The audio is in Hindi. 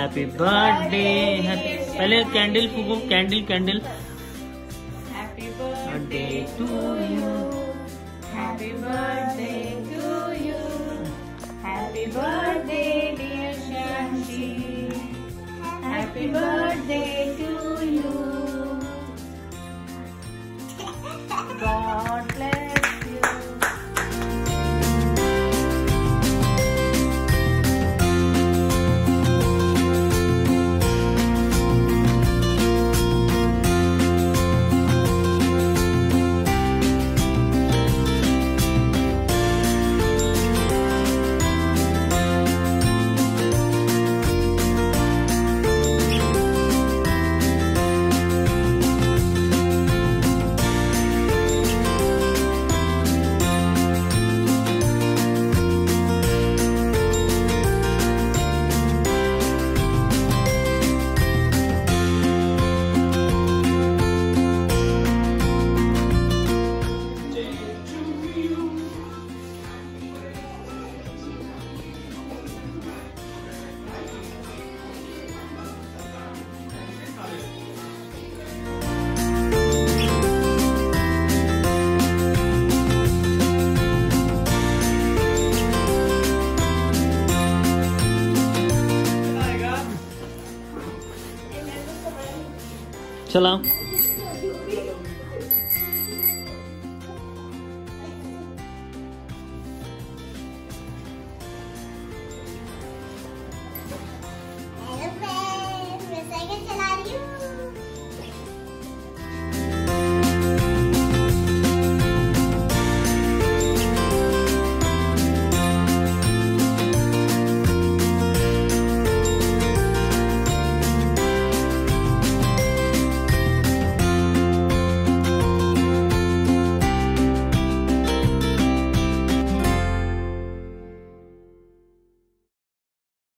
Happy birthday. पहले कैंडल फूको, candle candle. Happy birthday to you, happy birthday to you, happy birthday dear Shreyanshi, happy birthday to you, God bless you. चला।